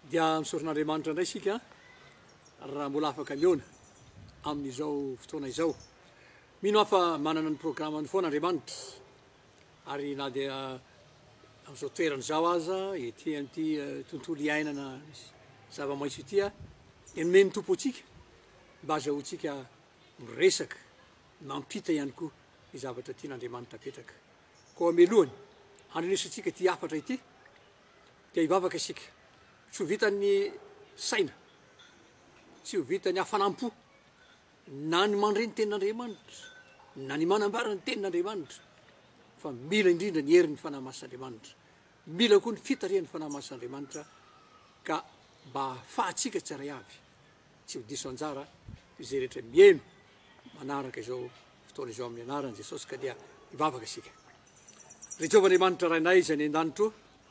dia misoron'Andriamanitra indray sika raha mbola afaka miona amin'izao fotoana izao. Mino afa manana ny programany foana Andriamanitra ary na dia amin'izao toerana zao aza ety an'ity tontolo iainana zava-maitso ity nomeny tompo antsika mba azahoantsika miresaka mampita ihany koa ny zavatra tian'Andriamanitra apetraka. Koa melohany andrinisantsika ty afatra ity dia hivavaka isika tsy ho vitan'ny saina, tsy ho vitan'ny hafanampo na ny mandre ny tenin'Andriamanitra na ny manambara ny tenin'Andriamanitra, fa mila indrindra ny herin'ny fanahy mason'Andriamanitra, mila koa ny fitarian'ny fanahy mason'Andriamanitra ka mba ahafahantsika tsaray avy tsy ho diso anjara izay rehetra mihaino manaraka izao fotoana izao amin'ny anaran'i Jesosy ka dia hivavaka isika. Ry Jehovah Andriamanitra rainay izay ny an-danitro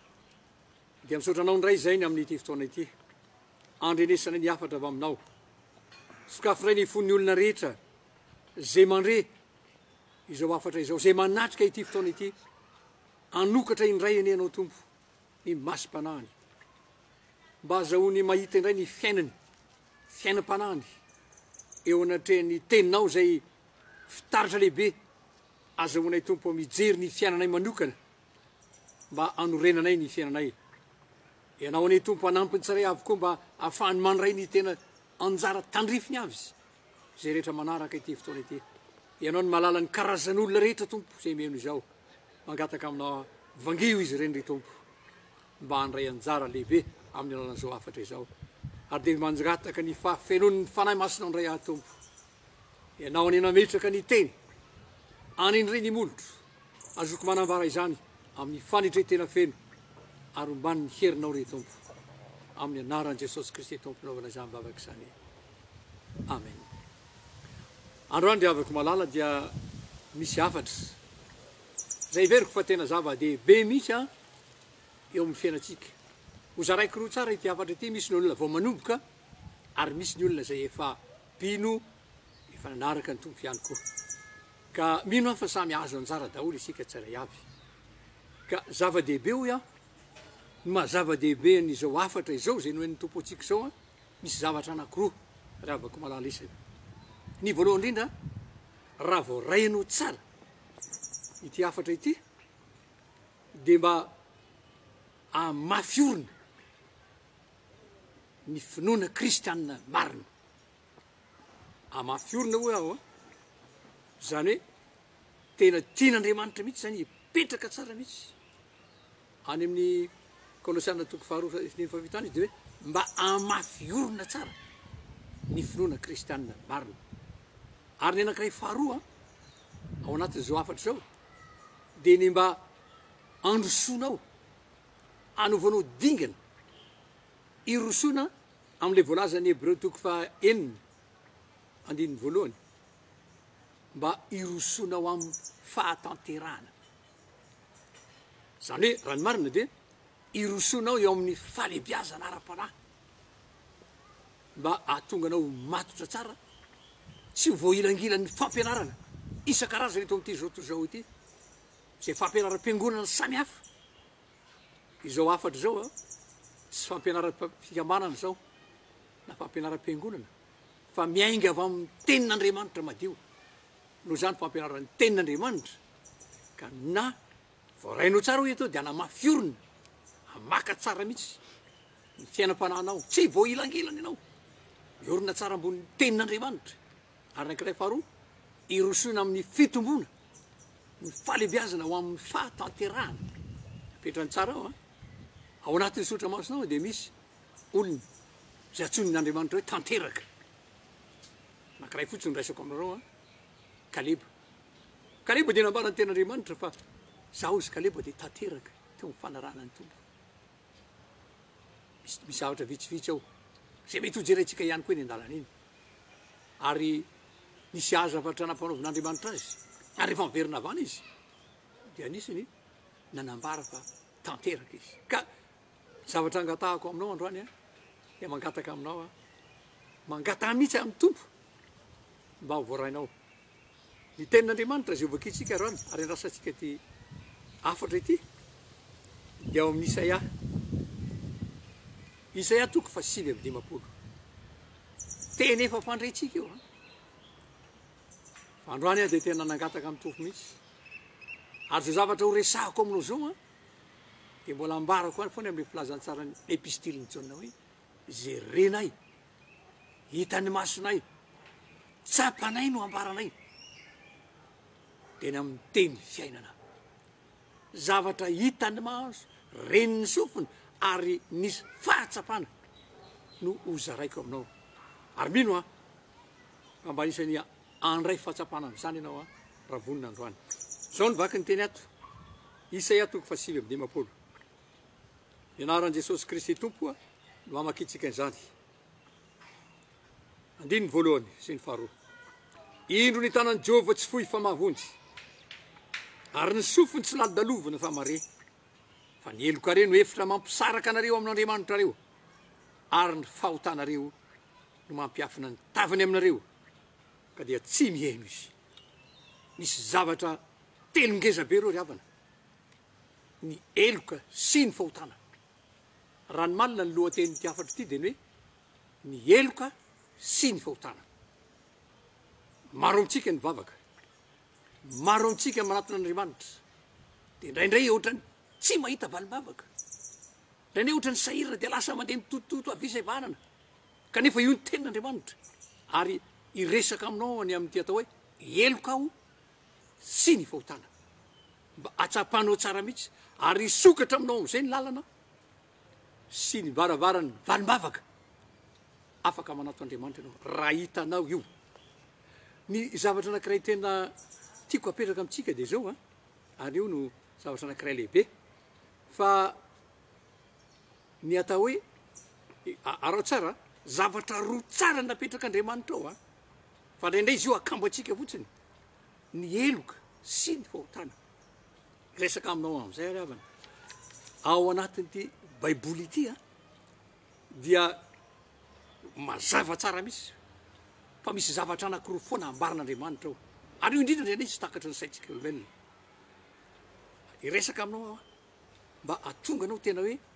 dia misaotranao ndray izay ny amin'ity fotoana ity, andrenesana ny afatra avy aminao, sokafiray ny fon'ny olona rehetra zay mandre izao afatra izao, zay manatrika ity fotoana ity, anokatra indray eny anao tompo ny masim-panahiny, mba azahoany mahita indray ny fiainany, fiainam-panahiny eo anatrehany teninao zay fitaratra lehibe, azahoanay tompo mijery ny fiainanay manokana mba anorenanay ny fiainanay. Ianao ane tompo anampiny tsaray avokoa mba ahafahany mandray ny tena anjara tandrifiny avy zay rehetra manaraka ity fotoana ity. Ianao ny malala ny karazan'olona rehetra tompo zay mihaino izao, mangataka aminao vangio izy ireny ry tompo mba handray anjara lehibe amin'ny alalan'izao afatra izao, ary dia mangataka ny fenon'ny fanahy masinao ndray ahy tompo. Ianao any nametraka ny teny anindray ny molotro azoko manambara izany amin'ny fanitretena feno ary omban'ny herinao re tompo, amin'ny anaran'i Jesosy Kristy tomponaovana izany bavaka izany, amen. Androany dia avako malala dia misy afatra zay veriko fa tena zava-dehibe misy eo amin'ny fiainantsika. Ho zaraiko roa tsara ity afatra ity, misy ny olona vao manomboka ary misy ny olona zay efa pino efa nanaraka ny tompo ihany koa, ka mino afa samy azo anjara daholo isika tsaray avy. Ka zava-dehibe io ny mahazava-dehibe n'izao afatra izao zay noen'ny tompo antsika izao misy zavatra anankiroa raha avako malala isany. Ny voalohany indrindra, raha vao rainao tsara ity afatra ity dia mba amafiorina ny finoana kristianina marina. Amafiorina ho aho zany hoe tena tian'Andriamanitra mihitsy zany hipetraka tsara mihitsy. Any amin'ny Kolosiana toko faharoa ny fahavitany izy dia hoe mba amafiorina tsara ny finoana kristianina marina. Ary ny anankiray faharoa ao anatin'izao afatra izao dia ny mba androsoanao, anovanao dingana, irosoana amin'ilay voalaza ny Hebreo toko faha-enina andininy voalohany, mba irosoanao amin'ny fahatanterahana. Zany hoe raha ny marina dia irosoanao eo amin'ny falebiazana ara-panahy mba ahatonganao matotra tsara, tsy ho voailangilan'ny fampianarana isan-karazany eto amin'ity zao toy izao ity, zay fampianaram-piangonana samy hafa. Izao afatra izao tsy fampianaram-pikambanana zao na fampianaram-piangonana fa miainga avy amin'ny tenin'Andriamanitra madio, noho izany fampianaran'ny tenin'Andriamanitra. Ka na voarainao tsara ho eto dia anamafiorina, amaka tsara mihitsy ny fiainam-panahinao, tsy voailangilana ianao, miorina tsara ambonin'ny tenin'Andriamanitra. Ary anankiray faharoa, irosoana amin'ny fitombona, ny falebiazana ho amin'ny fahatanterahana. Apetrany tsara ao anatin'ny sotra masonao dia misy olona zay antson'Andriamanitra hoe tanteraka. Anankiray fotsiny raisako aminareo Kaleba. Kaleba dia nambarany tenin'Andriamanitra fa zaho izy Kaleba dia tanteraka teo amin'ny fanarahana ny tompo. Misy zavatra vitsivitsy ao zay mety ho jerentsika ihany koa eny an-dalana iny, ary nisy azavatra nampanaovin'Andriamanitra azy ary rehefa miverina avana izy dia anisany nanambara fa tanteraka izy. Ka zavatra angatahako aminao androany dia mangataka aminao mangataha mihitsy amin'ny tompo mba ho voarainao ny tenin'Andriamanitra zay ovakitsika androany ary andrasantsika ty afatra ity dia ao amin'ny Isaia Isaia toko fa 5:10. Teny efa fandretsika io. Androany dia tena nangataka amin'ny tofo mihitsy. Ary zay zavatra ho resahako aminao zao dia mbola ambarako any foana amin'ny filazantsara ny epistiliny Jaona hoe zay renay hitan'ny masonay tsapanay no ambaranay teny amin'ny teny fiainana. Zavatra hitan'ny maso reniny sofiny ary nisy fahatsapana no hozaraiko aminao. Ary mino fa mba isany andray fahatsapana amin'izany ianao raha vonina androany. Zao ny vaky ny teny ato. Isaia toko fa 5:10. Ianaran'i Jesosy Kristy Tompo no amakitsika izany. Andiny ny voalohany sy ny faharoa. Indro ny tanan'i Jehovah tsy fohy fa mahavonjy, ary ny sofiny tsy lalodalovana fa mahare. Fa ny helokareo no efitra mampisaraka anareo amin'Andriamanitra ary ny fahotanareo no mampiafina ny tavany aminareo ka dia tsy mihaino izy. Misy zavatra telongeza be reo ry havana. Ny heloka sy ny fahotana. Raha ny malina ny lohatenin'ity afatra ity dia ny hoe ny heloka sy ny fahotana. Maro amintsika ny vavaka, maro amintsika manatin'Andriamanitra dia indraindray ohatrany tsy mahita valibavaka, indraindray ohatrany sahirana dia lasa mandeha mitotototo avisa ivanana kanefa io ny tenin'Andriamanitra. Ary iresaka aminao any amin'ity atao hoe heloka aho sy ny fahotana mba atsapanao tsara mihitsy ary isokatra aminao amin'izay ny lalana sy ny varavarany valimbavaka afaka manato Andriamanitra ianao raha hitanao io. Ny zavatra anankiray tena tiako apetraka amintsika dia zao ary io no zavatra anankiray lehibe fa ny atao hoe arao tsara zavatra roa tsara napetrak'Andriamanitra ao fa indraindray izy io akambo antsika fotsiny ny heloka sy ny fahotana. Resaka aminao amin'izay ary havana ao anatin'ity baiboly ity dia mazava tsara mihitsy fa misy zavatra anankiroa foana ambaran'Andriamanitra ao ary io indrindra indraindray tsy takatry ny saintsika olombelona. Iresaka aminao mba atonga anao tena hoe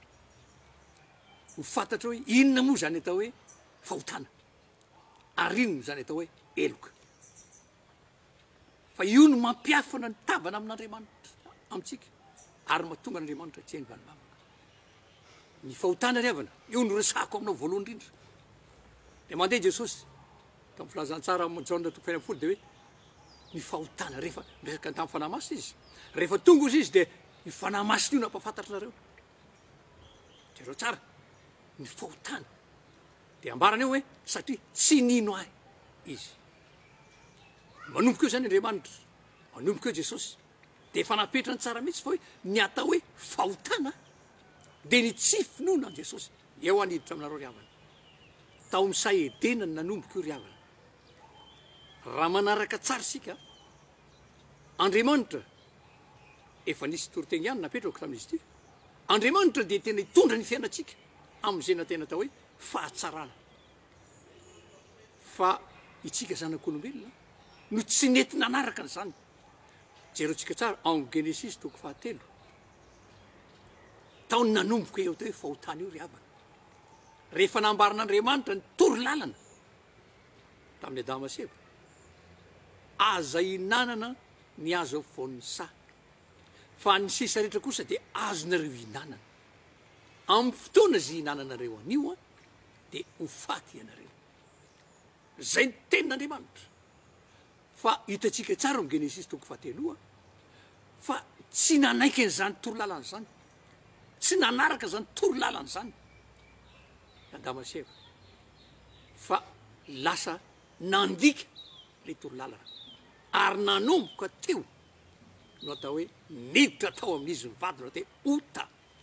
ho fantatra hoe inona moa zany atao hoe fahotana ary inona zany atao hoe heloka. Fa io no mampiafina ny tavana amin'Andriamanitra amintsika ary mahatonga n'Andriamanitra tsy hainy valibavaka. Ny fahotana ry havana io no resahako aminao voalohany indrindra. Dia mandeha Jesosy tamin'ny filazantsara Jaona toko 20 dia hoe ny fahotana rehefa resaka tamin'ny fanahy masina izy. Rehefa tonga izy dia ny fanahy masina io nampahafantatrareo. Jereo tsara ny fahotana dia ambarana eo hoe satria tsy nino ahy izy. Manomboka eo zany Andriamanitra, manomboka eo Jesosy dia efa napetrany tsara mihitsy fa hoe ny atao hoe fahotana dia ny tsy finoana Jesosy. Eo aniditra aminareo ry havana. Tao amin'Isay edena ny nanomboka io ry havana. Raha manaraka tsara sika Andriamanitra efa nisy toroteny ihany napetrako tamin'izy ity. Andriamanitra dia tena hitondra ny fiainantsika amin'izay na tena atao hoe fahatsarana. Fa itsika zanak'olombelona no tsy nety nanaraka an'izany. Jerentsika tsara en Genesis toko 3. Taony nanomboka eo tao hoe fahotana io ry havana. Rehefa nambaran'Andriamanitra ny tory lalana tamin'ny Adama sy Eva, aza hinanana ny azo voan'ny saha fa ny sisa rehetra kosa dia azonareo hinanana. Amin'ny fotoana zay hinananareo anio dia ho faty ianareo. Zay ny tenin'Andriamanitra. Fa hitantsika tsara amin'ny Genesis toko 3 fa tsy nanaiky an'izany tory lalana zany, tsy nanaraka zany tory lalana zany Adama sy Eva fa lasa nandika le tory lalana ary nanomboka teo no atao hoe niditra tao amin'izy ny vadina atao hoe ota.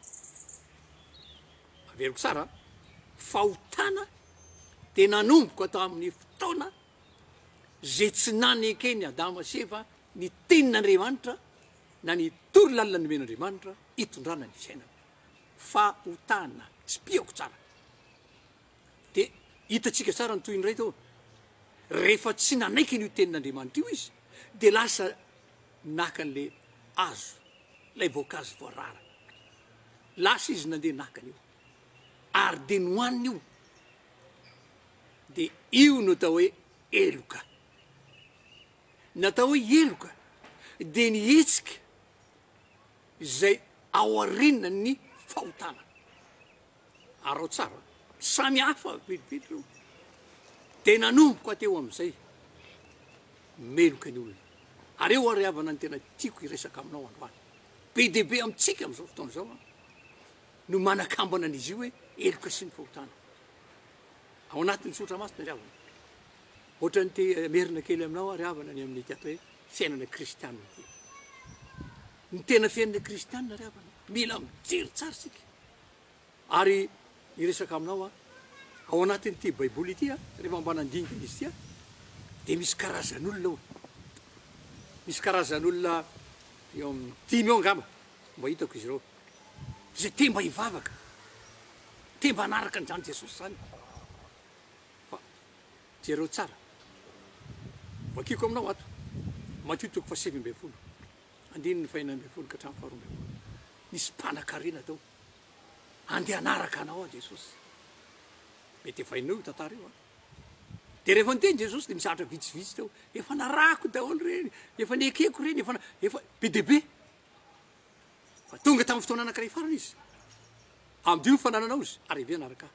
Averiko tsara fahotana dia nanomboka tao amin'ny fotoana zay tsy nanekeny Adama sy Eva ny tenin'Andriamanitra na ny tory lalana nomen'Andriamanitra hitondrana ny fiainana. Fahotana tsy piako tsara. Dia hitantsika tsara ny toy ny ray tao. Rehefa tsy nanaiky ny tenin'Andriamanitra io izy dia lasa naka an'le azo, ilay voankazo voarara. Lasa izy nandeha naka an'io ary de nohaniny io de io no atao hoe eloka. Natao hoe eloka de nihetsika izay ao arinany fahotana. Arao tsara samy hafa pilipily reo de nanomboka teo am'izay meloka ny olona. Ary eo ary havana ny tena tiako iresaka aminao androany be dehibe amitsika am'izao fotoana zao no manakambana an'izy io hoe eloka sy ny fahotana ao anatin'ny tsotra masina ry havana. Ohatra ny te merina kely aminao ary havana ny amin'ny tiato hoe fiainana kristianina ty. Ny tena fiainana kristianina ry havana mila mijery tsara sika. Ary iresaka aminao ao anatin'ity baiboly ity rehefa mbanandinika izy ty de misy karazan'olona ao. Misy karazan'olona eo amin'ny 10 eo angamba mba hitako izy reo zay te mba hivavaka te mba hanaraka an'izany Jesosy zany. Fa jereo tsara vakiko aminao ato Matthieu 7:20 andininy 5:20 ka hatramin'ny 12:20 nisy mpanan-karena tao andeha hanaraka anao Jesosy. Mety efa hainao io tantara io de rehefa niteny Jesosy de misahatra vitsivitsy tao efa narako daholo reny efa niekeko reny efa be dehibe. Fa tonga tamin'ny fotoana anankiray farany izy am'dio ny fanananao izy ary ve anaraka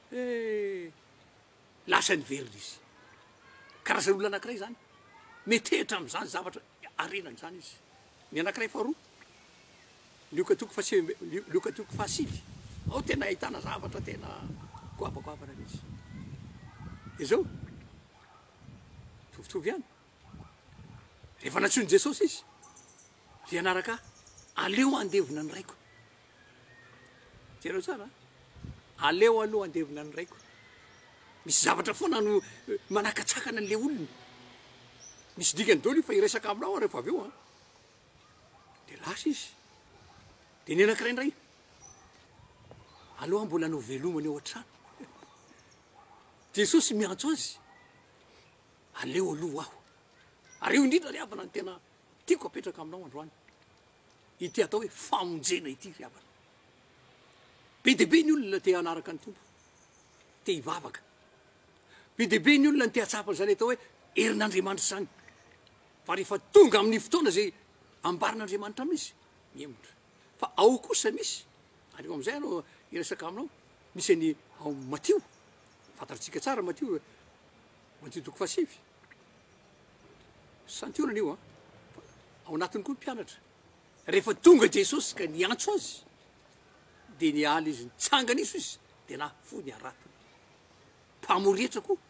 lasa niverina izy. Karazan'olona anankiray zany metoetra am'izany zavatra arenany zany izy. Ny anankiray faharoa Luka 7:5 ao tena ahitana zavatra tena goavagoavana izy. Izao tovitovy ihany rehefa natsony Jesosy izy de anaraka aleo andevina ny raiko. Jereo tsara aleo aloha andevina ny raiko. Misy zavatra foana no manakatsakana an'le olona. Misy dikany daholo fa iresaka aminao rehefa avy eo de lasa izy de ny anankiray indray aloha mbola anao velomany eo an-trano. Jesosy miantso azy aleo aloha aho. Ary io indrindra ry havana ny tena tiako apetraka aminao androany ity atao hoe famonjena ity ry havana. Be dehibe ny olona te hanaraka ny tompo te hivavaka. Be dehibe ny olona ny te hatsapana zany atao hoe herin'Andriamanitra zany. Fa rehefa tonga amin'ny fotoana zay ambarin'Andriamanitra amizy miemotra. Fa ao kosa misy ary eo am'izay anao iresaka aminao misy ny ao Matthieu fantatsika tsara Matthieu 7 santionana io ao anatiny koa ny mpianatra rehefa tonga Jesosy ka niantso azy de niala izy nitsangana iso izy de na fo ny aratiny. Mpamoretra koa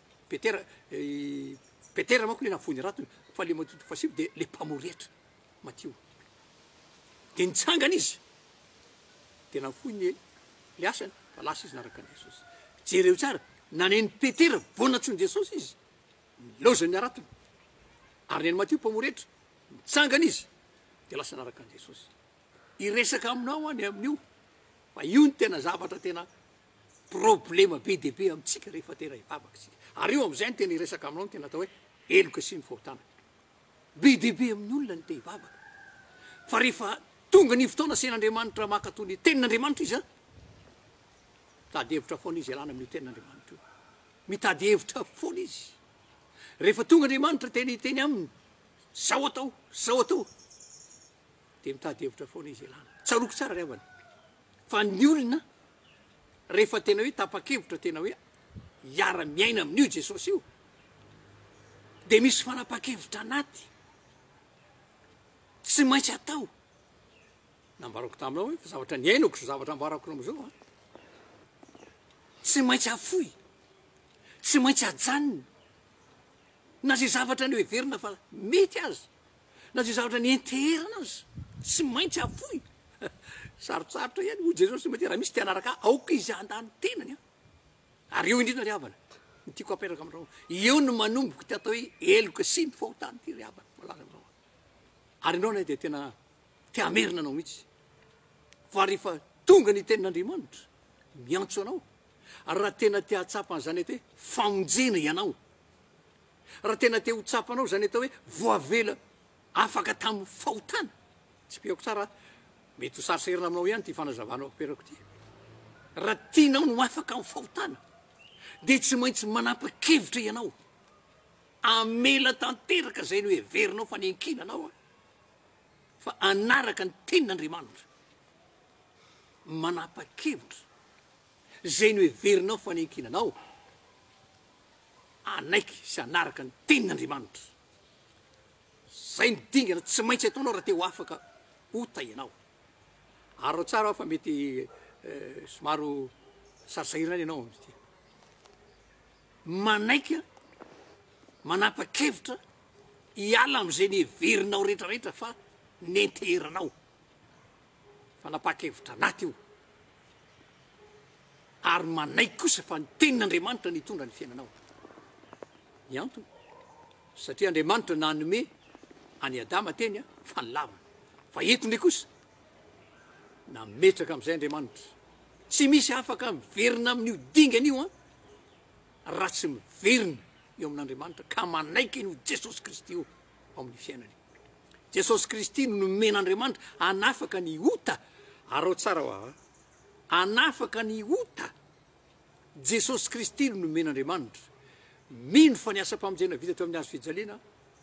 Petera manko le na fo ny aratiny fa le Matthieu 7 de le mpamoretra Matthieu de nitsangana izy de na fo ny le asany fa lasa izy naraka an'i Jesosy. Jereo tsara naneny Petera vao natsony Jesosy izy lozany aratiny ary neny Matthieu mpamoretra nitsangana izy de lasa naraka an'i Jesosy. Iresaka aminao any amin'io fa io ny tena zavatra tena problema be dehibe amitsika rehefa tena hivavaka sika. Ary io am'izay ny tena iresaka aminao ny tena atao hoe eloka sy ny fahotana. Be dehibe amin'ny olona ny te hivavaka. Fa rehefa tonga ny fotoana sen'Andriamanitra makato ny tenin'Andriamanitra izy mitady hevitra foana izy alana amin'ny tenin'Andriamanitra io. Mitady hevitra foana izy. Rehefa tonga Andriamanitra teny aminy sao atao de mitady hevitra foana izy alana. Tsaroko tsara ry havana. Fa ny olona rehefa tena hoe tapa-kevitra tena hoe miara-miaina amin'io Jesosy io de misy fanapa-kevitra anaty tsy maintsy atao. Nambarako taminao hoe zavatra niainako sy zavatra ambarako am'izao tsy maintsy afoy tsy maintsy ajanona na zay zavatra ny heverina fa mety azy na zay zavatra ny enterana azy tsy maintsy afoy. Sarotsarotra ihany ho Jesosy mety raha misy te hanaraka aoka izy andany tenany ary eo indrindra ry havana ny tiako aperaka aminao eo no manomboka ty atao hoe eloka sy ny fahotana ty ry havana malaza aminao. Ary anao na de tena te hamerina anao mihitsy fa rehefa tonga ny tenin'Andriamanitra miantso anao ary raha tena te hatsapana zany atao hoe famonjena ianao raha tena te ho tsapanao zany atao hoe voavela afaka tamin'ny fahotana tsy piako tsara mety ho sariserina aminao ihany ty fanazavanao aperako ty raha tianao no afaka amin'ny fahotana dia tsy maintsy manapa-kevitra ianao amela tanteraka zay no heverinao fa niankinanao fa anaraka ny tenin'Andriamanitra manapa-kevitra zay no heverinao fa niankinanao anaiky sy anaraka ny tenin'Andriamanitra zay ny dingana tsy maintsy ataonao raha te ho afaka ota ianao ary tsara fa mety somaro sarisahirana ianao amty manaiky manapa-kevitra hiala am'izay ny heverinao rehetrarehetra fa nenteranao fa napa-kevitra anaty io ary manaiky kosa fa ny tenin'Andriamanitra nitondra ny fiainanao iantony satria Andriamanitra nanome any Adama teny fa nilavana fa eto ndray kosa nametraka am'izay Andriamanitra tsy misy afaka miverina amin'io dingana io raha tsy miverina eo amin'Andriamanitra ka manaiky io Jesosy Kristy io ao amin'ny fiainany Jesosy Kristy no nomen'Andriamanitra anafaka ny ota arao tsara ho anafaka ny ota Jesosy Kristy no nomen'Andriamanitra mino fa ny asa-pamonjena vita teo amin'ny hazo fijaliana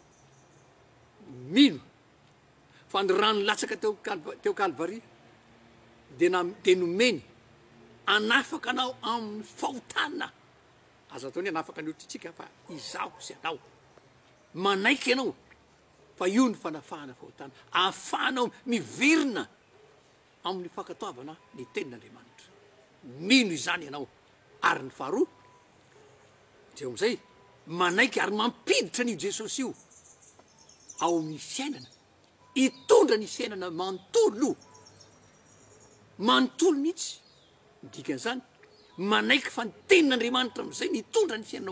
mino fa ny rano latsaka teo Kalvaria dia nomeny anafaka anao amin'ny fahotana aza ataony anafaka ny otritsika fa izaho sy anao manaiky ianao fa io ny fanafahana fahotana ahafahanao miverina amin'ny fankatoavana ny tenin'Andriamanitra mino izany ianao ary ny faharoa deo am'izay manaiky ary mampiditra n'io Jesosy io ao amin'ny fiainana hitondra ny fiainana manontolo mihitsy dikan'izany manaiky fa ny tenin'Andriamanitra am'izay mitondra ny fiainanao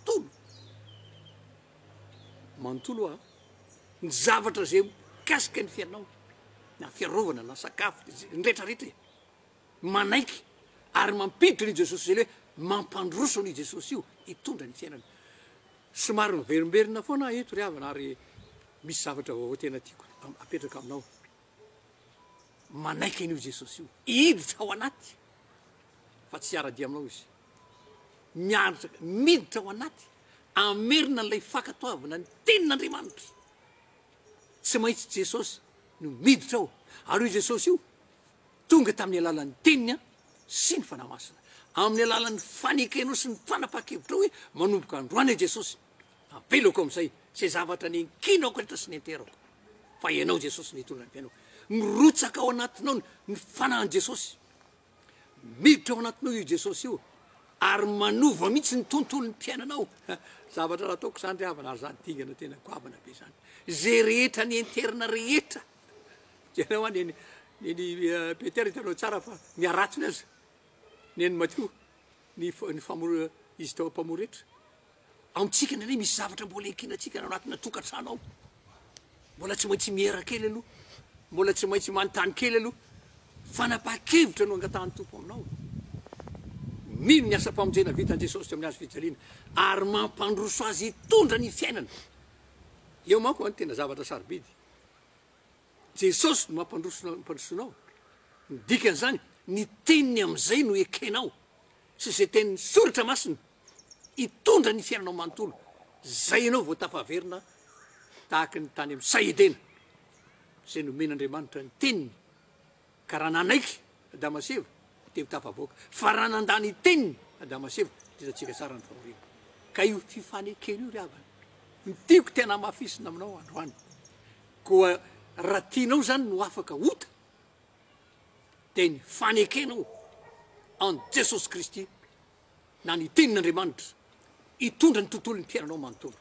manontolo ny zavatra zay mikasika ny fiainanao na fiarovana na sakafo ny rehetrarehetra manaiky ary mampiditra ny Jesosy zay le mampandroso ny Jesosy io hitondra ny fiainana somary miverimberina foana eto ry havana ary misy zavatra vaovao tena tiako apetraka aminao manaiky an'io Jesosy io hiditra ao anaty fa tsy ara-dia aminao izy miaritra miditra ao anaty amerina n'ilay fankatoavana ny tenin'Andriamanitra tsy maintsy Jesosy no miditra ao ary io Jesosy io tonga tamin'ny alalan'ny teniny sy ny fanamasina amin'ny alalan'ny fanekenao sy ny fanapa-kevitra hoe manomboka androany Jesosy avelako am'izay zay zavatra ny ankinako rehetra sy ny anterako fa ianao Jesosy nitondra ny fiainao mirotsaka ao anatinao ny fanahan Jesosy miditra ao anatinao io Jesosy io ary manova mihitsy ny tontolo ny mpiainanao zavatra raha ataoko zany ry havana ary zany dingana tena goavana be zany zay rehetra ny enterina rehetra janao neny Petera hitanao tsara fa niaratsony azy neny Matio ny izy tao mpamoretra amitsika nane misy zavatra mbola enkinatsika na anatina tokantrano ao mbola tsy maintsy miera kely aloha mbola tsy maintsy manontany kely aloha fanapa-kevitra no angatahany tompo aminao mino ny asa-pamonjena vitan Jesosy teo amin'ny hazo fijaliana ary mampandroso azy hitondra ny fiainana eo manko any tena zavatra sarobidy Jesosy no mampandrosonao ny dikan'izany ny teniny am'izay no ekenao sy zay tenin'ny soratra masina hitondra ny fiainanao manontolo zay ianao vao tafaverina tahaka ny tany amin'ny Saidena zay nomen'Andriamanitra ny teniny ka raha nanaiky Adamaseva dia tafavoaka fa raha nandany teniny Adamaseva dia hitantsika tsara ny fanorina ka io fifanekena io ry havana ny tiako tena mafisina aminao androany koa raha tianao zany no afaka ota dia ny fanekenao an Jesosy Kristy na ny tenin'Andriamanitra hitondra ny tontolo ny mpiainanao manontolo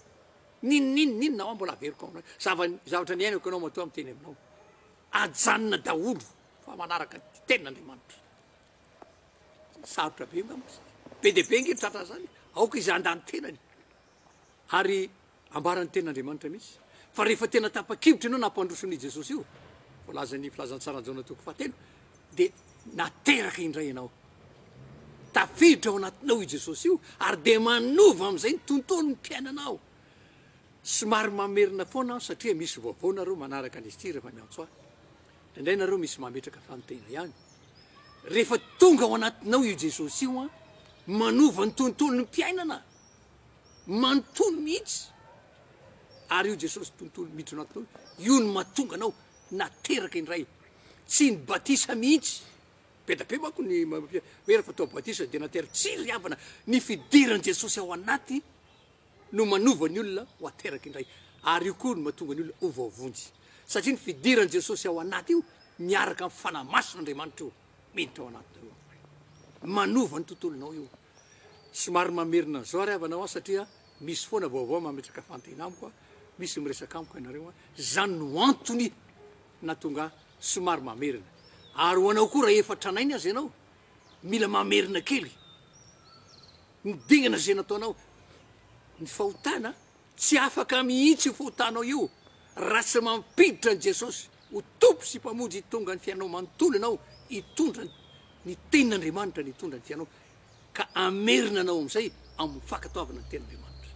ninona ao mbola averiko aminao zavatra ny ainako anao matoa miteny aminao ajanona daholo fa manaraka tenin'Andriamanitra sarotra be be dia be nge tratra zany aoka izy andany tenany ary ambarany tenin'Andriamanitra mihitsy fa rehefa tena tapa-kevitra ianao nampandroson'i Jesosy io volazany filazantsara Jaona toko fahatelo dia nateraka indray ianao tafiditra ao anatinao i Jesosy io ary dia manova am'izay ny tontolo ny mpiainanao somary mamerina foana satria misy vaovaonareo manaraka an'izy ty rehefa miantso ahy indray nareo misy mametraka fanontena ihany rehefa tonga ao anatinao io Jesosy io a manova ny tontolo ny mpiainana manontolo mihitsy ary io Jesosy tontolo mihitsy anatinao io no mahatonga anao nateraka indray tsy ny batisa mihitsy be da be manko ny hoe rehefa atao batisa dia nateraka tsy riavana ny fidiran'i Jesosy ao anaty no manova ny olona ho ateraka indray ary io koa no mahatonga ny olona ho vaovonjy satria ny fidiran'i Jesosy ao anaty io miaraka amin'ny fanamasin'Andriamanitra io miditra ao anatinao io manova ny tontolonao io somary mamerina zao ary avanao a satria misy foana vaovao mametraka fantena amiko a misy miresaka amiko anareo a zany no antony natonga somary mamerina ary ho anao koa raha efa tranainy azy ianao mila mamerina kely midingana zay nataonao ny fahotana tsy afaka mihitsy fahotanao io raha tsy mampiditra an' Jesosy ho tompo sy mpamonjy hitonga ny fiainao manontolo anao hitondra ny tenin'Andriamanitra ny hitondra ny fiainao ka amerina anao am'izay amin'ny fankatoavana ny tenin'Andriamanitra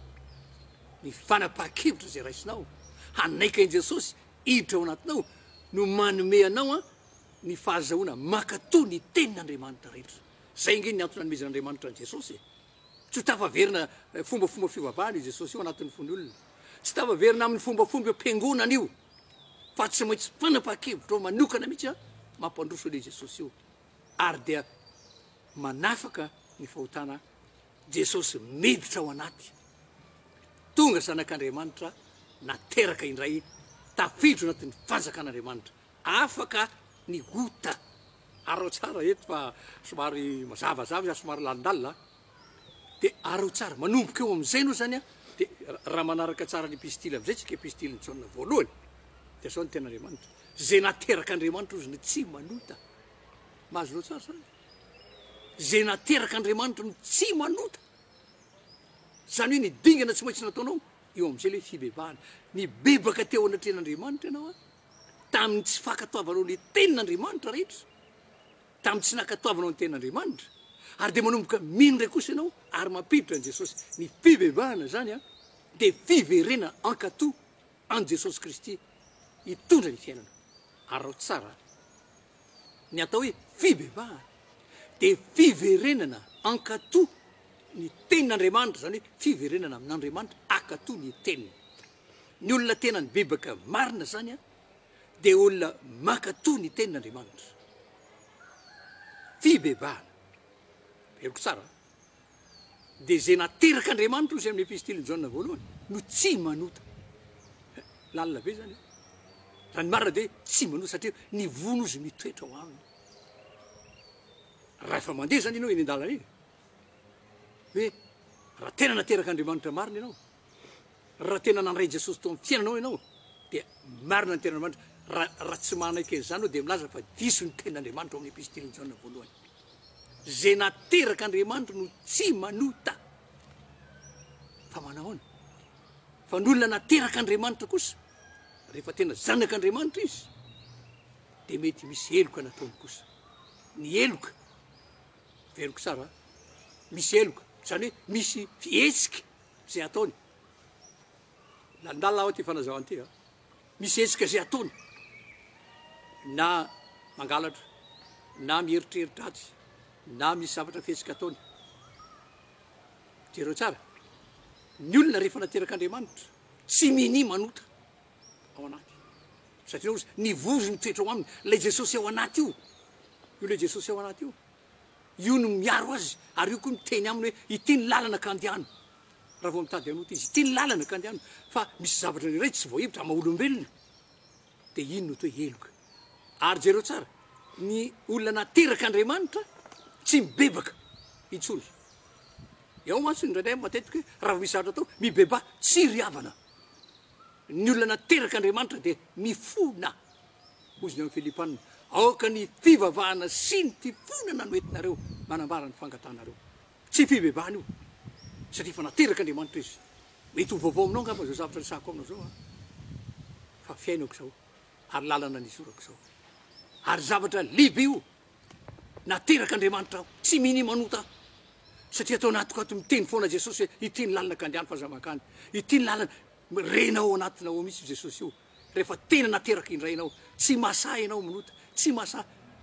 ny fanapaha-kevitra zay raisinao hanaika in Jesosy hiditra ao anatinao no manome anao a ny fahazahoana makatò ny tenin'Andriamanitra rehetra zay nge ny antony anomezan'Andriamanitra an' Jesosy tsy ho tafaverina fombafomba fivavahana i Jesosy io anatin'ny fony olona tsy tafaverina amin'ny fombafomba ampiangonana io fa tsy maintsy fanapaha-kevitra ao manokana mihitsy a mampandroso le Jesosy io ary dia manafaka ny fahotana Jesosy miditra ao anaty tonga zanak'Andriamanitra nateraka indray tafidro anatin'ny fanjakan'Andriamanitra afaka ny hota arao tsara eto fa somary mazavazava somary lalindalina dia arao tsara manomboka eo am'izay no zany a dia raha manaraka tsara ny epistily am'izay tsika epistily ny Jaona voalohany dia sao ny ten'Andriamanitra zay naterak'Andriamanitra ozy no tsy manota mahazonao tsara zany zay naterak'Andriamanitra no tsy manota zany hoe ny dingana tsy maintsy nataonao eo am'izay le fibebahana ny bebaka teo anatren'Andriamanitra ianao a tamin'ny tsy fankatoavanao ny tenin'Andriamanitra rehetra tamin'ny tsy nakatoavanao ny tenin'Andriamanitra ary dia manomboka mino ndray kosa ianao ary mampiditra an' Jesosy ny fibebahana zany a dia fiverena ankatò an' Jesosy Kristy hitondra ny fiainana arao tsara ny atao hoe fibebahana dia fiverenana ankatò ny tenin'Andriamanitra zany hoe fiverenana amin'Andriamanitra ankatò ny teniny ny olona tena ny bebaka marina zany a dia olona mankatò ny tenin'Andriamanitra fibebahana eriko tsara dia zay naterak'Andriamanitra ozy amin'ny epistily ny Jaona voalohany no tsy manota lalina be zany raha ny marina dia tsy manota satria ny vono ozy mitoetra ho aminy raha efa mandeha zany ianao eny an-dalana iny hoe raha tena naterak'Andriamanitra marina ianao raha tena nandray Jesosy tao amin'ny fiainanao ianao dia marina ny tenin'Andriamanitra raha tsy manaiky an'izany ao dia milaza fa diso ny tenin'Andriamanitra ao amin'ny epistily ny Jaona voalohany zay naterak'Andriamanitra no tsy manota fa manahoana fa ny olona naterak'Andriamanitra kosa rehefa tena zanak'Andriamanitra izy dia mety misy eloka nataony kosa ny eloka veriko tsara misy eloka zany hoe misy fietsika zay ataony landala ao ty fanazavanty a misy etsika zay ataony na mangalatra na mieritreritra aty na misy zavatra fietsika ataony jereo tsara ny olona rehefa naterak'Andriamanitra tsy mini manota ao anaty satria ozy ny vozy mitoetra ho aminy lay Jesosy ao anaty io lay Jesosy ao anaty io no miaro azy ary io koa miteny aminy hoe ity ny lalana ka andiano raha vao mitady anota izy ity ny lalana ka andiano fa misy zavatra ny iray tsy voahevitra maha-olombelona dia iny no toe eloka ary jereo tsara ny olona naterak'Andriamanitra tsy mibebaka itsony eo mantsy ndraindray matetika hoe raha misy zavatra atao mibeba tsy riavana ny olona naterak'Andriamanitra dia mifona ozy ny amin'ny Filipanina aoka ny fivavahana sy ny fifonana no entinareo manambara ny fangatanareo tsy fibebahana io satria fa naterak'Andriamanitra izy mety ho vaovao aminao ngamba zao zavatra resako aminao zao a fa fiainako zao ary lalana nisorako zao ary zavatra lehibe io naterak'Andriamanitra aho tsy mini manota satria atao anatiko ato miteny foana Jesosy hoe ity ny lalana k'andiano fazamakany ity ny lalana renao anatinao mihitsy Jesosy io rehefa tena nateraka indray ianao tsy masah ianao manota tsy masah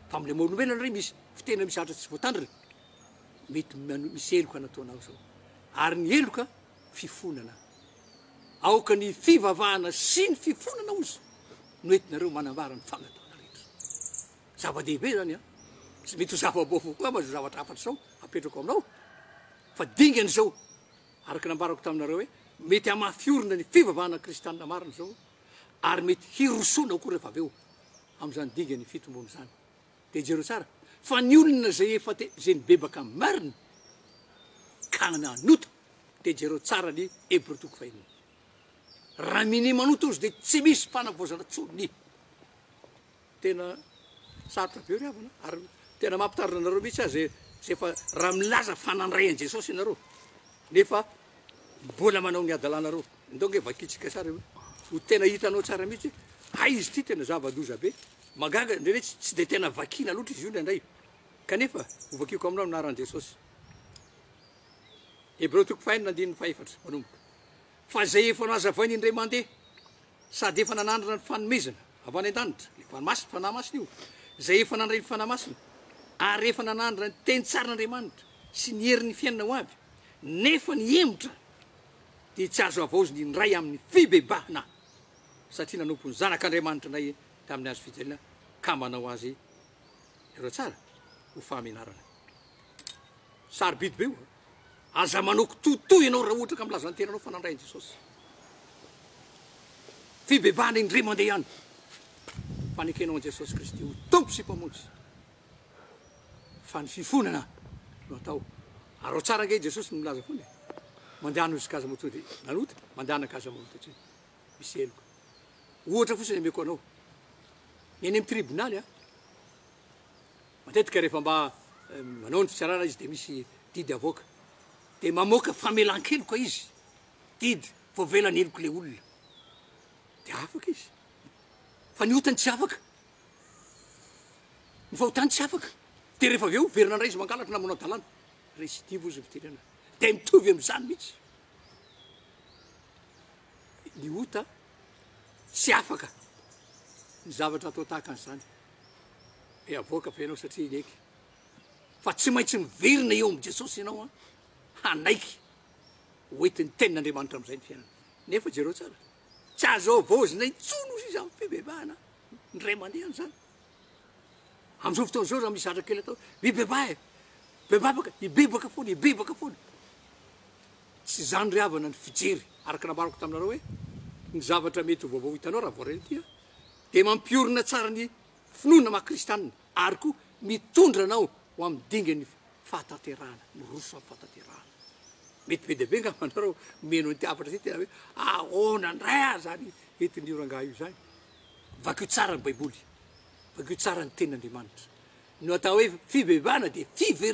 fa am'le maolombelona rey misy fitena misy atra tsy voatandrina mety misy eloka nataonao zao ary ny eloka fifonana aoka ny fivavahana sy ny fifonana ozy noentinareo manambara ny fagnataona rehetra zava-dehibe zany a tsy mety ho zava-bofo koa ma zo zavatra hafatry zao apetrako aminao fa dingany zao araky nambarako taminareo hoe mety hamafiorina ny fivavahana kristianina marina zao ary mety hirosona koa rehefa avy eo am'izany dingany fitombony zany de jereo tsara fa ny olona zay efa zay nibebaka marina ka nanota de jereo tsara ny hebreo toko fahinina raha mini manota ozy de tsy misy mpanavozana tsony tena sarotra be ry havana ary tena mampitarina anareo mihitsy azy zay fa raha milaza fanandray an jesosy ianareo nefa mbola manao ny adalanareo ndonge vakitsika tsara ho tena hitanao tsara mihitsy izy ty tena zava-doza be magaga ndre tsy de tena vakina loatra izy io ndray kanefa ho vakiko aminao minaran jesosy hebreo toko fahinina andininy faefatra manomboka fa zay efa nazavainy indray mandeha sady efa nanandrana ny fanomezana avy any an-danitra le fanamasina fanamasina io zay efa nandray ny fanamasina ary efa nanandrana ny teny tsaran'Andriamanitra sy ny herin'ny fiainana ho avy nefa ny emotra de tsy azo avaozy ny ndray amin'ny fibebahana satria nanompo ny zanak'Andriamanitra ndray tamin'ny azo fijalina ka manao azy ireo tsara ho fahamenarana sarobidy be io aza manoko totoy ianao raha ohatra ka milaza ny tenanao fa nandray an jesosy fibebahana indray mandeha ihany fanekenao an jesosy kristy ho tompo sy mpamonjy fa ny fifonana no atao arao tsara nge jesosy no milaza foany mandehana izy kaza moto de nanota mandehana kaza manota tsy misy eloka ohatra fotsiny ameko anao ny any amy tribonaly a matetika rehefa mba manao ny fitsarana izy de misy didy avoaka de mamoaka famelan-keloka izy didy voavelany eloko le olona de afaka izy fa ny otany tsy afaka ny fahotany tsy afaka de rehefa avy eo verina ndray izy mangalatra na manao dalàna residivo izy fitenana de mitovy am'izany mihitsy ny ota tsy afaka ny zavatra atao tahaka an'izany e avoaka fa ianao satria ineky fa tsy maintsy miverina eo am' jesosy ianao a hanaiky hoentin'ny tenin'Andriamanitra am'izay ny fiainana nefa jereo tsara tsy azo avaozy na itsono izy izy amy fibebahana ndray mandeha zany am'izao fotoana zao raha misy zatra kely atao mibebah bebabaka ibebaka foana tsy zany ry havana ny fijery araky nambarako taminareo hoe ny zavatra mety ho vaovao hitanao raha voareny tya de mampiorina tsara ny finoana mahakristianina ary koa mitondra anao ho amin'ny dingany fahataterahana miroso amin'ny fahataterahana mety be deabe nga manareo meno ny tiavatra ty tena hoe ahoana ndray a zany etiny orangah io zany vakio tsara ny baiboly vakio tsara ny tenin'Andriamanitra no atao hoe fibebahana de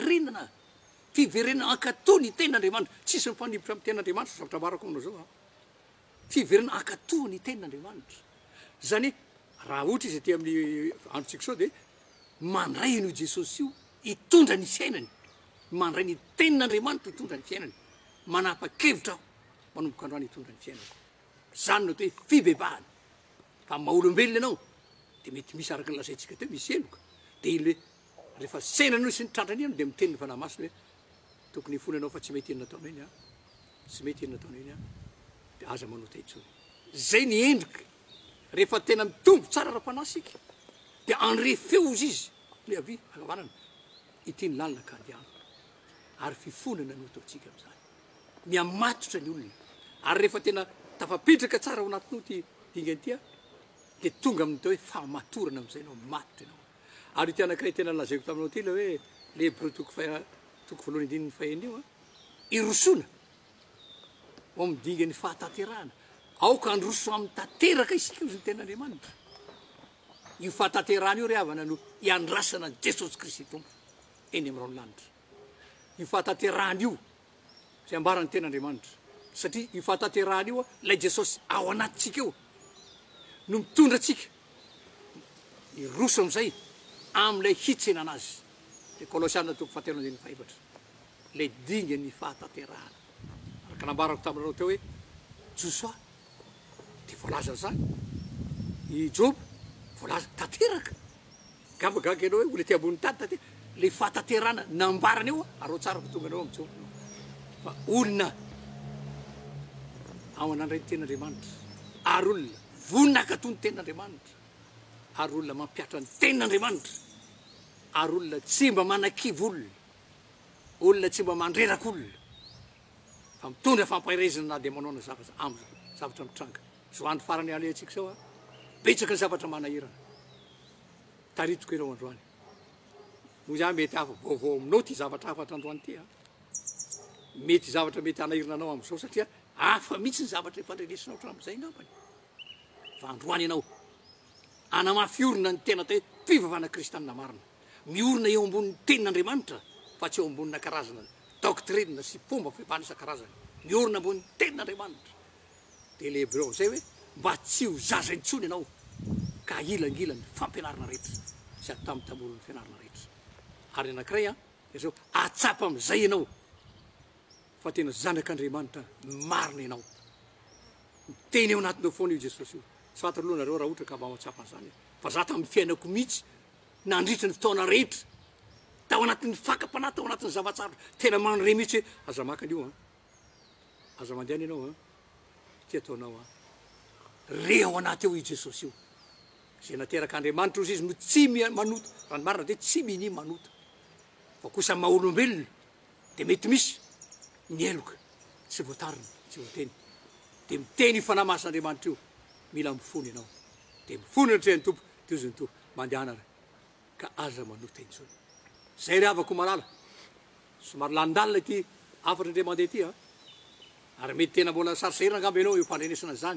fiverenana ankatò ny tenin'Andriamanitra tsisy mifanivotra amy tenin'Andriamanitra zavatra marako aminao zao a fiverenana ankatò ny tenin'Andriamanitra zany raha ohatra izy ty amin'ny androtsika sao de mandray ino jesosy io hitondra ny fiainany mandray ny tenin'Andriamanitra hitondra ny fiainany manapa-kevitra aho manomboka androany hitondra ny fiainako zany no atao hoe fibebahana fa maha-olombelona ianao de mety misy araky ny lazaintsika teo misy eloka de ile rehefa senanao sy ny trandrany iano de miteny ny fanamasina hoe tokony hifona anao fa tsy mety eny nataona eny a tsy mety eny nataona eny a de aza manota itsony zay ny endrika rehefa tena mitombo tsara raha-panasika de andre feo izy izy le avy akavanana ity ny lalina ka andiano ary fifonana no ataotsika am'izany miamatotra ny olona ary rehefa tena tafapitraka tsara ao anatiny ty dingany tya de tonga amin'ny tao hoe fahamatorana am'izay nao matotra ianao ary ty anankiray tena lazaiko taminao ty le hoe le hebreo toko voalohany indininy fahenina io a irosona ho amy dingany fahataterahana aoka androso amy tateraka isika izy ny tenin'Andriamanitra io fahataterahana io ry havana no iandrasana ny jesosy kristy tompo eny amy rano lanitra io fahataterahana io zay ambarany tenin'Andriamanitra satria io fahataterahana io a lay jesosy ao anatitsika eo no mitondra atsika iroso am'izay am'ilay hitsena anazy de kolosiana toko fahatelo andininy faefatra lay dingany fahataterahana araka nambarako taminareo teo hoe josoa de voalaza zany i job voalaza tateraka gabagaga ianao hoe olona ty ambony tady taty le fataterana nambarana eo arao tsara ko tonga anao amitsonao fa olona ao anandray ny ten'Andriamanitra ary olona vonaka toy ny ten'Andriamanitra ary olona mampiatra ny ten'Andriamanitra ary olona tsy mba manakivy olona tsy mba mandrerak'olona fa mitondra fampairezana na dia manaona zavatra mitranga zoany farany ale antsika sao a betsaka ny zavatra manahirana taritoko ianao androany moa zany mety hafa vaovao aminao ty zavatra hafatra androany ty a mety zavatra mety hanahirana anao am'izao satria hafa mihitsy ny zavatra efandrenesinao hatramin'izay ngambany fa androany ianao anamafiorina ny tena atao hoe fivavahana kristianina marina miorina eo ambonin'ny tenin'Andriamanitra fa tsy eo ambonina karazana doctrine sy fomba fivavahana isan-karazany miorina ambonin'ny tenin'Andriamanitra de lehibe ao zay hoe mba tsy ho zaza intsony ianao ka ilangilany fampianarana rehetra sy atamtambolon'ny fianarana rehetra ary anankiray a zao atsapa am'izay ianao fa tena zanak'Andriamanitra marina ianao teny eo anatinao foana io Jesosy io tsy fantatra aloha nareo raha ohatra ka mba matsapa an'izany fa za tamin'ny fiainako mihitsy nandritra ny fotoana rehetra tao anatin'ny fakapana tao anatin'ny zavatsara tena manore mihitsy hoe aza maka an'io a aza mandehana ianao a ty ataonao a re ao anaty eo i Jesosy io zay naterak'Andriamanitra ozy izy no tsy manota raha ny marina de tsy mini manota fa kosa maha-olombelona de mety misy ny eloka tsy voatarina tsy voateny de miteny fanamasin'Andriamanitra io mila mifony ianao de mifony natrehan'ny tompo teo izy ny tompo mandehana ra ka aza manota intsony zay re avako malala somary landalina ty afatra ndre mandeha ty a ary mety tena mbola sarisahirana angamba ianao eo mpandrenesana zany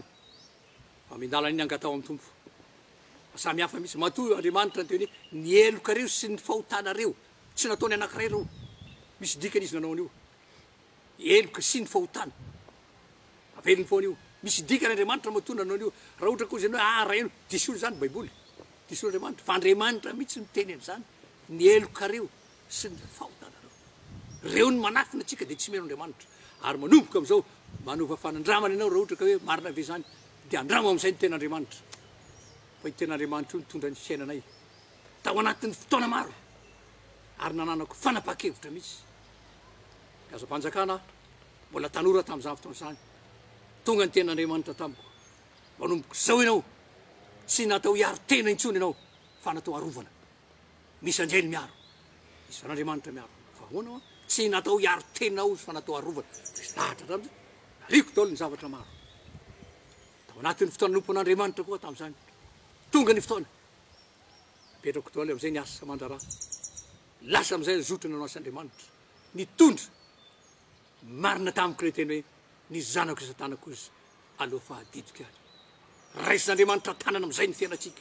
fa mindala iny angatao amin'ny tompo samy hafa misy matoy Andriamanitra ny teny hoe ny helokareo sy ny fahotanareo tsy nataony anankiray reo misy dikany izy nanao an'io heloka sy ny fahotana avelony foana io misy dikany Andriamanitra matoy nanao an'io raha ohatra koa izy anao raha eno diso olo zany baiboly diso Andriamanitra fa Andriamanitra mihitsy miteny an'izany ny helokareo sy ny fahotanareo reo ny manafina atsika de tsy meno Andriamanitra ary manomboka am'izao manova fanandramana ianao raha ohatra ka hoe marina ve zany de andrama am'izay ny ten'Andriamanitra fa ity ten'Andriamanitra io nitondra ny fiainanay tao anatin'ny fotoana maro ary nananako fanapa-kevitra mihitsy azam-panjakana mbola tanora tamin'izany fotoana zany tonga ny ten'Andriamanitra tamiko manomboka zao ianao tsy natao hiaro tena intsony ianao fa natao arovana misy anjely miaro misy fan'Andriamanitra miaro fa hoanao tsy natao hiaro tenao izy fa natao arovana misy lahatra tam'izay nariko daholo ny zavatra maro tao anatin'ny fotoana nompon'Andriamanitra koa tamin'izany tonga ny fotoana petrako daholo am'izay ny asa mandrara lasa am'izay zotrina anao as'Andriamanitra nitondra marina tamiko le teny hoe ny zanako satanako izy aloha fahadidika any raisin'Andriamanitra tanana am'izay ny fiainatsika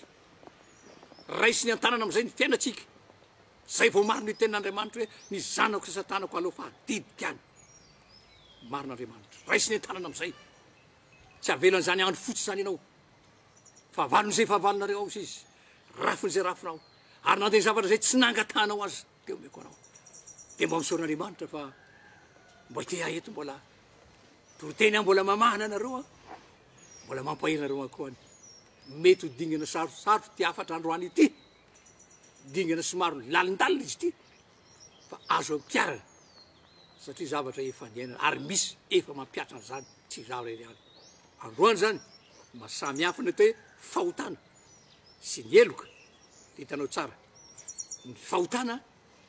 raisiny antanana am'izay ny fiainatsika zay vao marina io tenin'Andriamanitra hoe ny zanako satanako aloha fahadidika any marin'Andriamanitra raisiny antanana am'izay tsy avelan'izany andro fotsy zany ianao fahavalon'izay fahavalonareo ao izy rafin'izay rafinao ary nandeha ny zavatra zay tsy nangatanao azy teo meko anao de mba misaoran'Andriamanitra fa mba ite aeto mbola toroteny mbola mamahana anareo a mbola mampahirnareo akoany mety ho dingana sarosaro ty afatra androany ity dingana somaro lalindalina izy ity fa azo ampiarana satria zavatra efa niainana ary misy efa mampiatra an'izany tsy zavatra eny any androany zany masamy hafa ny atao hoe fahotana sy ny eloka de hitanao tsara ny fahotana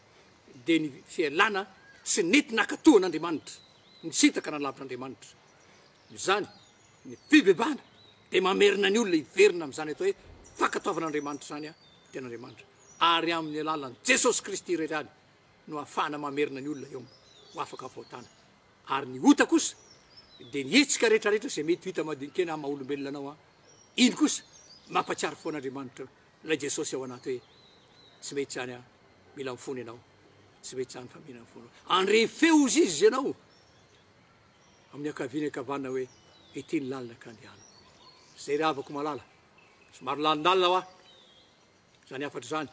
de ny fialana sy nety nakatohan'Andriamanitra ny sitaka nalavitr'Andriamanitra zany ny fibebana de mamerina ny olona hiverina am'izany atao hoe fakatoavan'Andriamanitra zany a ten'Andriamanitra ary amin'ny alalan'i Jesosy Kristy irery any no ahafahana mamerina ny olona eo ho afaka fahotana ary ny ota kosa de ny hetsika rehetrarehetra zay mety hita madinikena amin'ny maha-olombelona anao a iny kosa mampatsiary foan'Andriamanitra ilay Jesosy ao anaty hoe tsy mety zany a mila mifony ianao tsy mety zany fa mila mifony andre feo izy izy ianao amin'ny akaviany akavanina hoe ity ny lalina kandehana zay raha avako malala somary lalindalina hoa zany afatra zany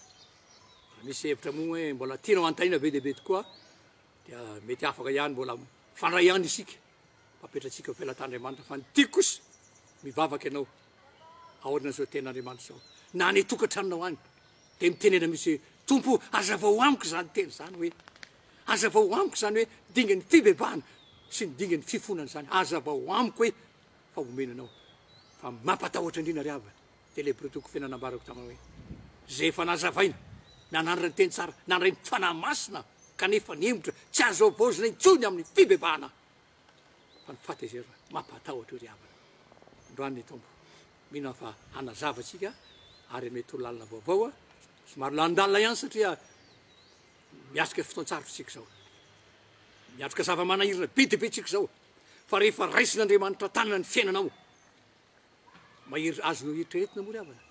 misy hevitra mo hoe mbola tianao antaina be dehibe tokoa dia mety afaka ihany mbola fandray ihany isika mapetratsika fialan-t'Andriamanitra fa ny tiako kosa mivavaka ianao aorina zao ten'Andriamanitra zao na ny tokantranonao any dia mitenena misy tompo azavao amiko zany teny zany hoe azavao amiko zany hoe dingan'ny fibebahana sy ny dingan'ny fifonana zany azavao amiko hoe fa omenanao fa mampatahotra indrina ry avana dia le bretoko fiainanambarako tamana hoe zay efa nazavaina nanandra ny teny tsara nandray ny fanahy masina kanefa niemotra tsy azo avaozina intsony amin'ny fibebahana fa ny fatezera mampatahotra io ry avana androany ny tombo mihina fa hanazavatsika ary mety ho lalina vaovao a somary landalina ihany satria miatrika fotoan-tsarotsika zao miatrika zava-manahirina be dia be tsika zao fa rehefa raisin'Andriamanitra tanana ny fiainanao mahery azonao eritreretina moa ry avana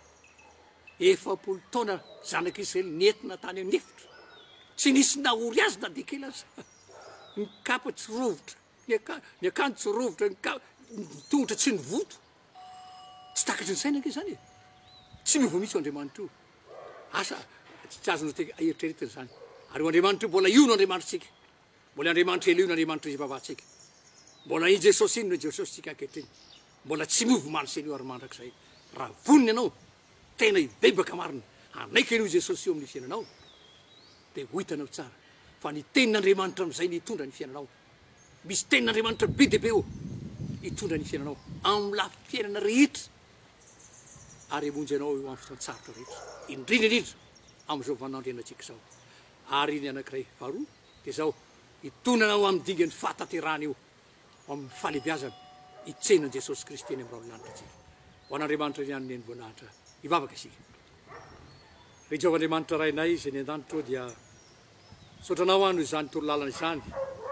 70 taona zanak'Israely nentina tany amin'ny efitra tsy nisy nahory azy na dia kely azy ny kapa tsy rovotra ny akanjo tsy rovotra ny tongotra tsy nivoto tsy takatry ny saina ke zany e tsy miova mihitsy Andriamanitra io asa tsy azonao te eritreretina zany ary Andriamanitra io mbola io no Andriamanitritsika mbola Andriamanitra elo io no Andriamanitra izay vavatsika mbola i Jesosy iny no Jesosy tsika ankehitriny mbola tsy miova maniseny io ary mandrakizay raha voniny ianao tena ibebaka marina anaiky io Jesosy io amin'ny fiainanao dia ho hitanao tsara fa ny tenin'Andriamanitra amin'izay nitondra ny fiainanao misy tenin'Andriamanitra be dia be eo hitondra ny fiainanao amin'ny lafiainana rehetra ary emonjy anao eo amin'ny fotoan-tsarotra rehetra indrindra indrindra amin'izao vanandrianantsika zao ary iny anankiray faharoa dia zao hitonanao amin'ny dingan'ny fahataterahana io amin'ny fahalebiazana hitsenan Jesosy Kristy eny amin'ny raolanitra tsika ho an'Andriamanitra ny anony ny voalahatra hivavaka isika re Jehovah Andriamanitra rainay izay ny an-danitra eo dia sotranao ano izany toro lalana izany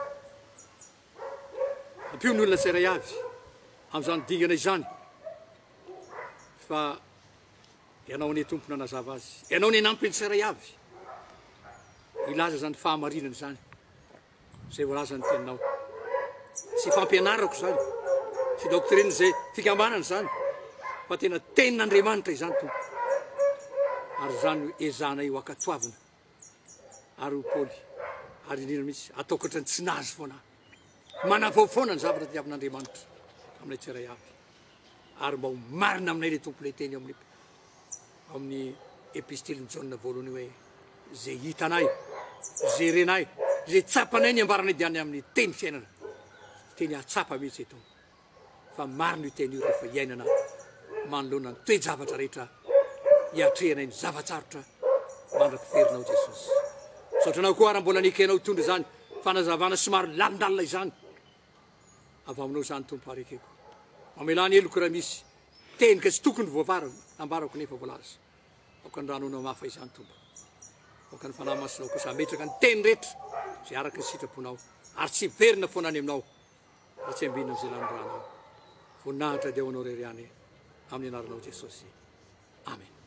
ampio ny olona tsairay avy amin'izany dingana izany fa ianao ny tompona nazava azy ianao ny nampy ny tsairay avy ilaza zany fahamarinana zany zay voalaza ny teninao sy fampianarako zany sy doctrine zay fikambanana zany fa tena tenin'Andriamanitra izany tompo ary zany ezana io akatoavina ary ho Paoly ary indrindra mihitsy ataokatra ny tsy nazy foana manavao foana ny zavatra ty amin'Andriamanitra aminay tsiray avy ary mba ho marina aminay le tompo le teny amin'ny epistiliny Jaona voalohany hoe zay hitanay zay renay zay tsapanay ny ambaranay dia any amin'ny teny fiainana teny atsapa mihitsy eto fa marina io teny io rehefa iainana manoloana ny toe-javatra rehetra hiatrehanay ny zavatsarotra mandra-piferinao Jesosy sotranao koa raha mbola nikainao tondra zany fanazavana somary lalindalina izany avy aminao zany tompo arekeko mamelany helokareo misy teny ka tsy tokony voavara ambarako nefa voalaza aoka ny ranonao mafa izany tompo aoka ny fanahy masinao kosa ametraka ny teny rehetra zay araka ny sitraponao ary tsy verina foana any aminao raha tsy ambinina am'izay lanindranao voninahitra dia ho anao rery any amin'ny anaranao Jesosy amen